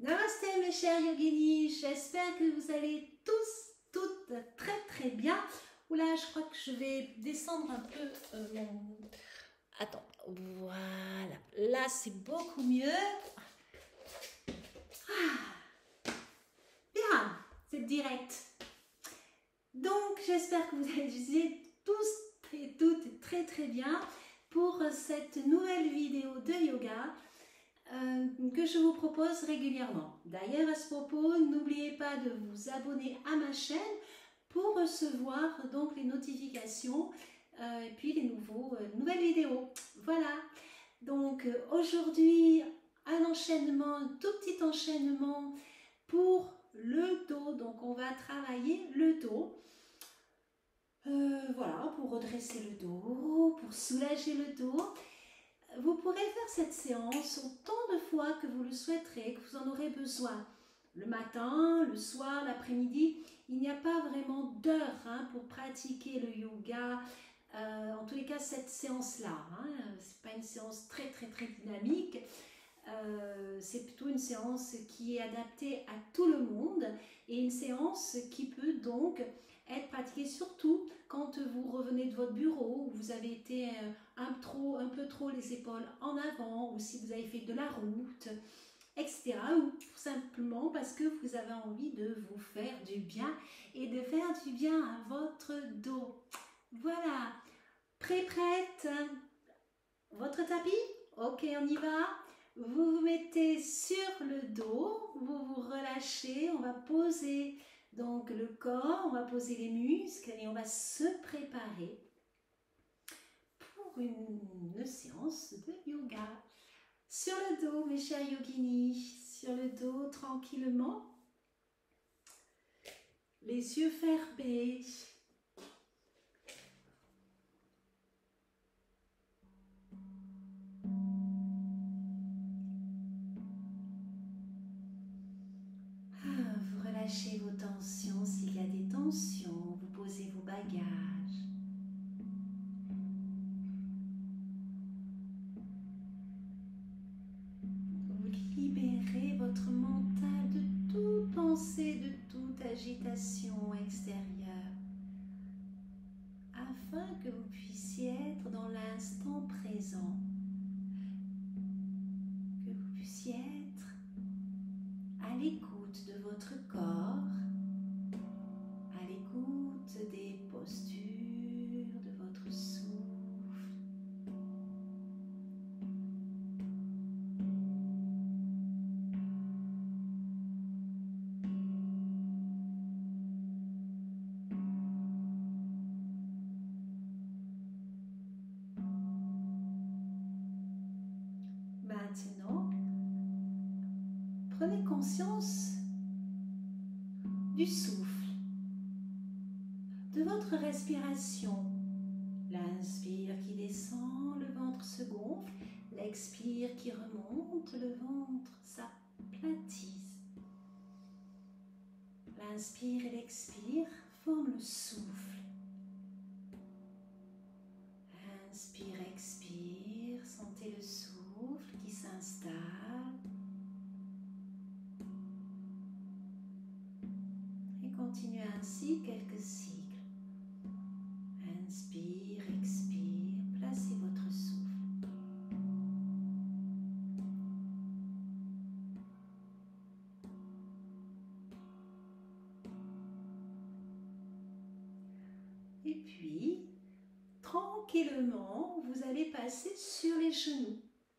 Namasté mes chers yoginis, j'espère que vous allez tous, toutes très bien. Oula, je crois que je vais descendre un peu mon... Attends, voilà, là c'est beaucoup mieux. Bien, c'est direct. Donc j'espère que vous allez tous et toutes très bien pour cette nouvelle vidéo de yoga. Que je vous propose régulièrement. D'ailleurs, à ce propos, n'oubliez pas de vous abonner à ma chaîne pour recevoir donc les notifications et puis les nouvelles vidéos. Voilà. Donc aujourd'hui, un enchaînement, un tout petit enchaînement pour le dos. Donc on va travailler le dos. Voilà, pour redresser le dos, pour soulager le dos. Vous pourrez faire cette séance autant de fois que vous le souhaiterez, que vous en aurez besoin. Le matin, le soir, l'après-midi, il n'y a pas vraiment d'heure pour pratiquer le yoga. En tous les cas, cette séance-là, ce n'est pas une séance très dynamique. C'est plutôt une séance qui est adaptée à tout le monde et une séance qui peut donc être pratiquée surtout quand vous revenez de votre bureau, où vous avez été un peu trop les épaules en avant, ou si vous avez fait de la route, etc. Ou simplement parce que vous avez envie de vous faire du bien et de faire du bien à votre dos. Voilà, prête? Votre tapis? Ok, on y va. Vous vous mettez sur le dos, vous vous relâchez, on va poser donc le corps, on va poser les muscles et on va se préparer pour une séance de yoga. Sur le dos, mes chers yoginis, sur le dos tranquillement, les yeux fermés. Vous relâchez vos tensions s'il y a des tensions, vous posez vos bagages. Vous libérez votre mental de toute pensée, de toute agitation extérieure, afin que vous puissiez être dans l'instant présent, que vous puissiez être à l'écoute de votre corps, à l'écoute des postures, de votre souffle. Maintenant, prenez conscience du souffle, de votre respiration. L'inspire qui descend, le ventre se gonfle. L'expire qui remonte, le ventre s'aplatisse. L'inspire et l'expire forment le souffle. Inspire, expire, sentez le souffle qui s'installe. Et continuez ainsi quelques cycles. Inspire, expire, placez votre souffle. Et puis, tranquillement, vous allez passer sur les genoux.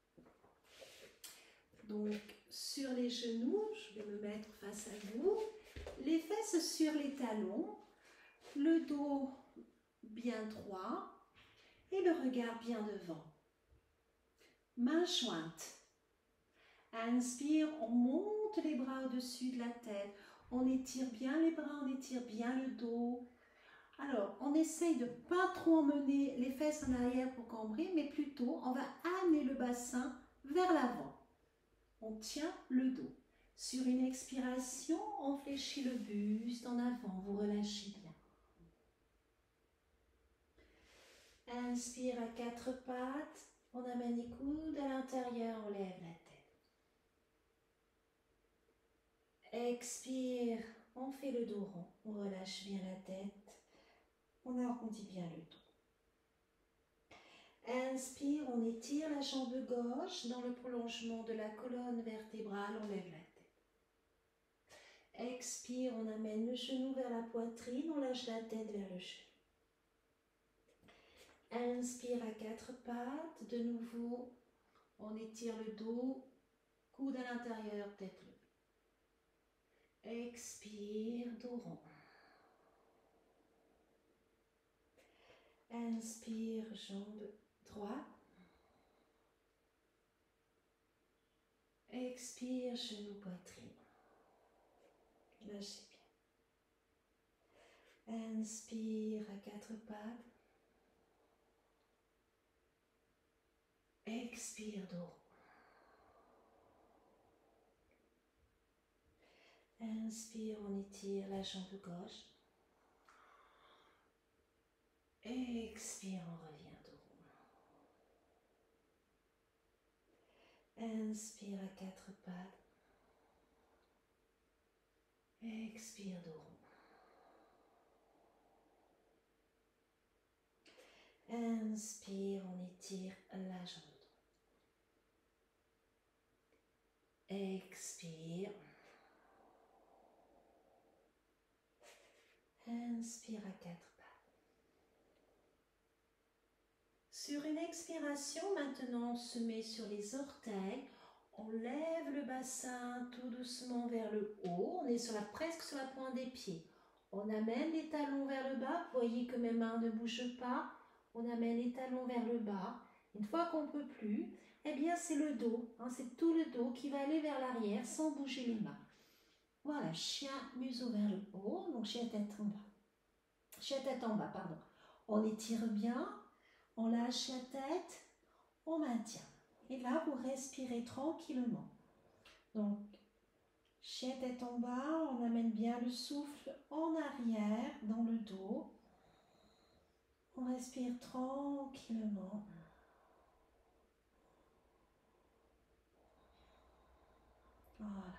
Donc, sur les genoux, je vais me mettre face à vous, les fesses sur les talons, le dos bien droit et le regard bien devant. Mains jointes. Inspire, on monte les bras au-dessus de la tête. On étire bien les bras, on étire bien le dos. Alors, on essaye de ne pas trop emmener les fesses en arrière pour cambrer, mais plutôt, on va amener le bassin vers l'avant. On tient le dos. Sur une expiration, on fléchit le buste en avant, vous relâchez bien. Inspire à quatre pattes, on amène les coudes à l'intérieur, on lève la tête. Expire, on fait le dos rond, on relâche bien la tête, on arrondit bien le dos. Inspire, on étire la jambe gauche dans le prolongement de la colonne vertébrale, on lève la tête. Expire, on amène le genou vers la poitrine, on lâche la tête vers le genou. Inspire à quatre pattes, de nouveau, on étire le dos, coude à l'intérieur, tête levée. Expire, dos rond. Inspire, jambe droite. Expire, genou, poitrine. Lâchez bien. Inspire à quatre pattes. Expire, dos rond. Inspire, on étire la jambe gauche. Expire, on revient dos rond. Inspire à quatre pattes. Expire, dos rond. Inspire, on étire la jambe droite. Expire. Inspire à quatre pattes. Sur une expiration, maintenant on se met sur les orteils. On lève le bassin tout doucement vers le haut. On est presque sur la pointe des pieds. On amène les talons vers le bas. Vous voyez que mes mains ne bougent pas. On amène les talons vers le bas. Une fois qu'on ne peut plus, eh bien c'est le dos. C'est tout le dos qui va aller vers l'arrière sans bouger les mains. Voilà, chien, museau vers le haut. Donc chien tête en bas. Chien tête en bas, pardon. On étire bien. On lâche la tête. On maintient. Et là, vous respirez tranquillement. Donc, chien tête en bas, on amène bien le souffle en arrière, dans le dos. On respire tranquillement. Voilà.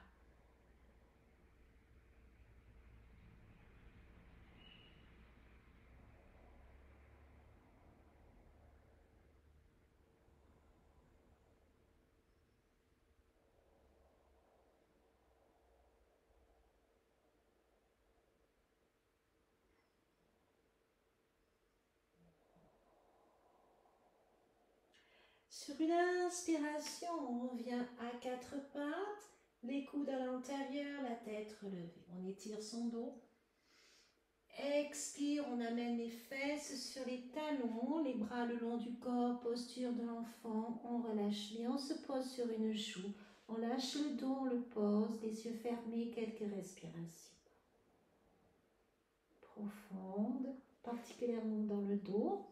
Sur une inspiration, on revient à quatre pattes, les coudes à l'intérieur, la tête relevée. On étire son dos. Expire, on amène les fesses sur les talons, les bras le long du corps, posture de l'enfant. On relâche bien, on se pose sur une joue. On lâche le dos, on le pose, les yeux fermés, quelques respirations profondes, particulièrement dans le dos.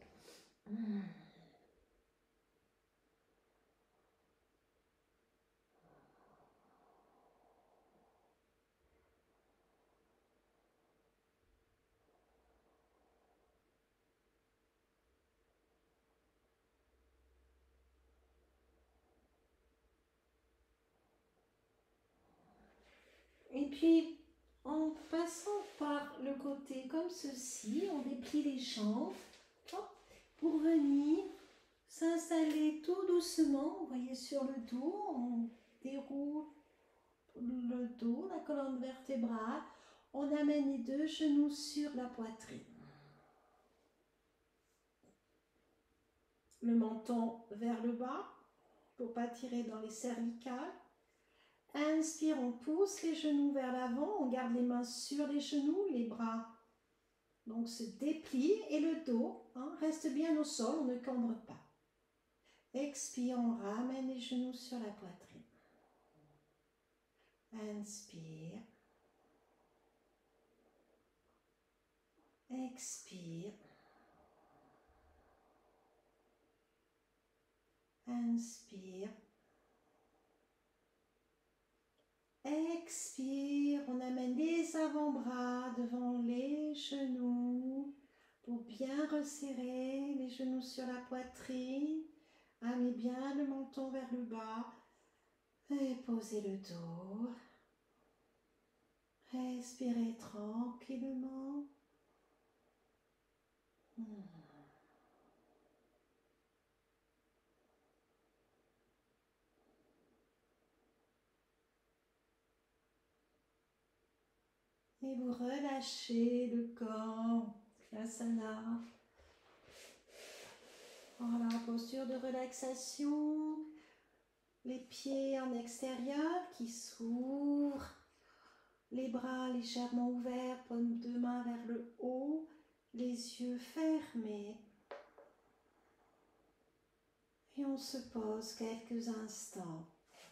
Et puis, en passant par le côté comme ceci, on déplie les jambes pour venir s'installer tout doucement. Vous voyez sur le dos, on déroule le dos, la colonne vertébrale. On amène les deux genoux sur la poitrine. Le menton vers le bas pour ne pas tirer dans les cervicales. Inspire, on pousse les genoux vers l'avant, on garde les mains sur les genoux, les bras donc se déplient et le dos reste bien au sol, on ne cambre pas. Expire, on ramène les genoux sur la poitrine. Inspire. Expire. Inspire. Expire, on amène les avant-bras devant les genoux pour bien resserrer les genoux sur la poitrine. Amenez bien le menton vers le bas et posez le dos. Respirez tranquillement. Et vous relâchez le corps, l'asana. Voilà, posture de relaxation. Les pieds en extérieur qui s'ouvrent. Les bras légèrement ouverts, paume de main vers le haut. Les yeux fermés. Et on se pose quelques instants.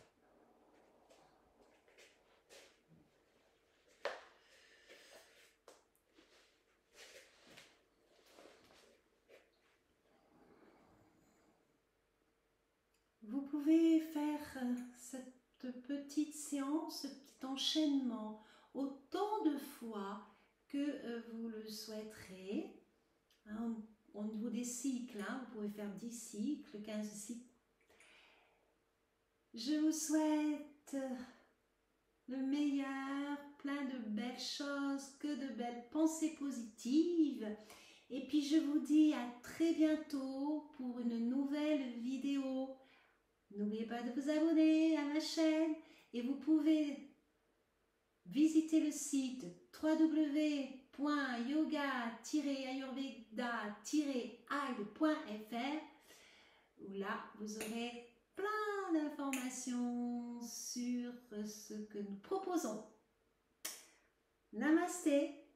Vous pouvez faire cette petite séance, ce petit enchaînement autant de fois que vous le souhaiterez. Hein, au niveau des cycles, hein, vous pouvez faire 10 cycles, 15 cycles. Je vous souhaite le meilleur, plein de belles choses, que de belles pensées positives. Et puis je vous dis à très bientôt pour une nouvelle vidéo. N'oubliez pas de vous abonner à ma chaîne et vous pouvez visiter le site www.yoga-ayurveda-aide.fr où là vous aurez plein d'informations sur ce que nous proposons. Namasté.